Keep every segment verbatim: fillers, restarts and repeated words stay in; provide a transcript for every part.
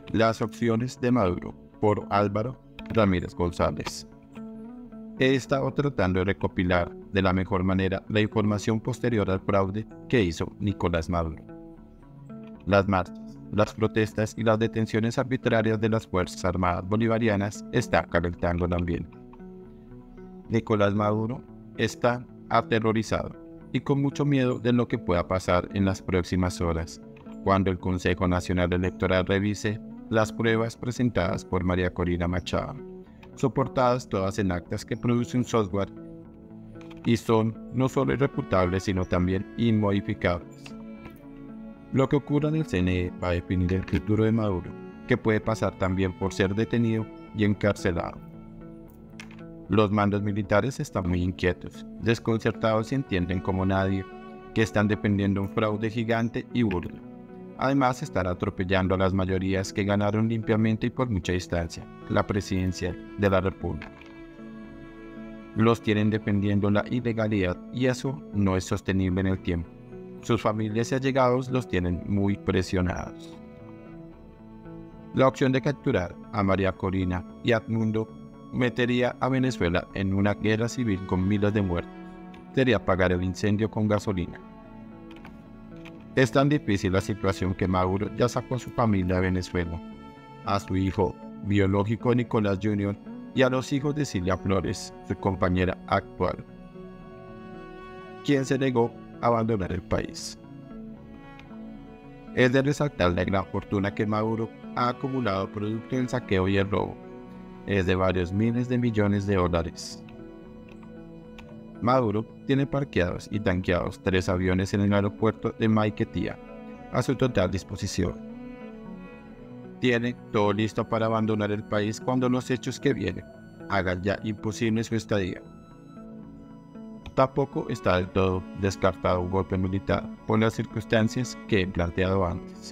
Las opciones de Maduro, por Álvaro Ramírez González. He estado tratando de recopilar de la mejor manera la información posterior al fraude que hizo Nicolás Maduro. Las marchas, las protestas y las detenciones arbitrarias de las Fuerzas Armadas Bolivarianas están calentando el ambiente. Nicolás Maduro está aterrorizado y con mucho miedo de lo que pueda pasar en las próximas horas, cuando el Consejo Nacional Electoral revise las pruebas presentadas por María Corina Machado, soportadas todas en actas que produce un software y son no solo irrefutables sino también inmodificables. Lo que ocurra en el C N E va a definir el futuro de Maduro, que puede pasar también por ser detenido y encarcelado. Los mandos militares están muy inquietos, desconcertados y entienden como nadie que están defendiendo un fraude gigante y burdo. Además, están atropellando a las mayorías que ganaron limpiamente y por mucha distancia la presidencia de la República. Los tienen defendiendo la ilegalidad y eso no es sostenible en el tiempo. Sus familias y allegados los tienen muy presionados. La opción de capturar a María Corina y a Edmundo metería a Venezuela en una guerra civil con miles de muertos. Sería apagar el incendio con gasolina. Es tan difícil la situación que Maduro ya sacó a su familia de Venezuela, a su hijo biológico Nicolás junior y a los hijos de Cilia Flores, su compañera actual, quien se negó a abandonar el país. Es de resaltar la gran fortuna que Maduro ha acumulado producto del saqueo y el robo. Es de varios miles de millones de dólares. Maduro tiene parqueados y tanqueados tres aviones en el aeropuerto de Maiquetía a su total disposición. Tiene todo listo para abandonar el país cuando los hechos que vienen hagan ya imposible su estadía. Tampoco está del todo descartado un golpe militar por las circunstancias que he planteado antes.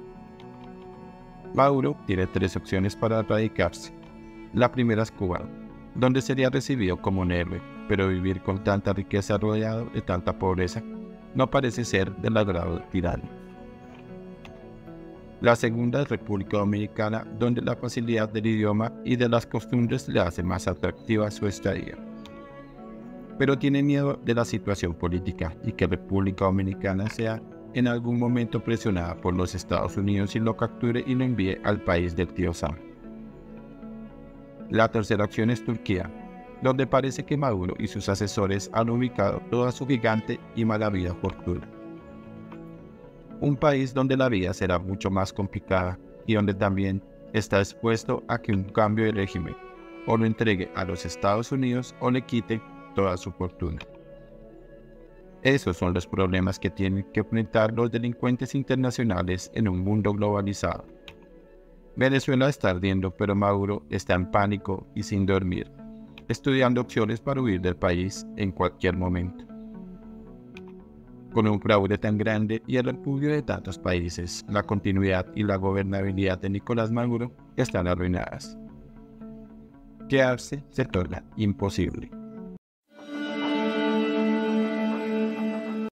Maduro tiene tres opciones para radicarse. La primera es Cuba, donde sería recibido como un héroe, pero vivir con tanta riqueza rodeado de tanta pobreza no parece ser del agrado del tirano. La segunda es República Dominicana, donde la facilidad del idioma y de las costumbres le hace más atractiva su estadía. Pero tiene miedo de la situación política y que República Dominicana sea en algún momento presionada por los Estados Unidos y lo capture y lo envíe al país del tío Sam. La tercera opción es Turquía, donde parece que Maduro y sus asesores han ubicado toda su gigante y malavida fortuna. Un país donde la vida será mucho más complicada y donde también está expuesto a que un cambio de régimen o lo entregue a los Estados Unidos o le quite toda su fortuna. Esos son los problemas que tienen que enfrentar los delincuentes internacionales en un mundo globalizado. Venezuela está ardiendo, pero Maduro está en pánico y sin dormir, estudiando opciones para huir del país en cualquier momento. Con un fraude tan grande y el repudio de tantos países, la continuidad y la gobernabilidad de Nicolás Maduro están arruinadas. Quedarse se torna imposible.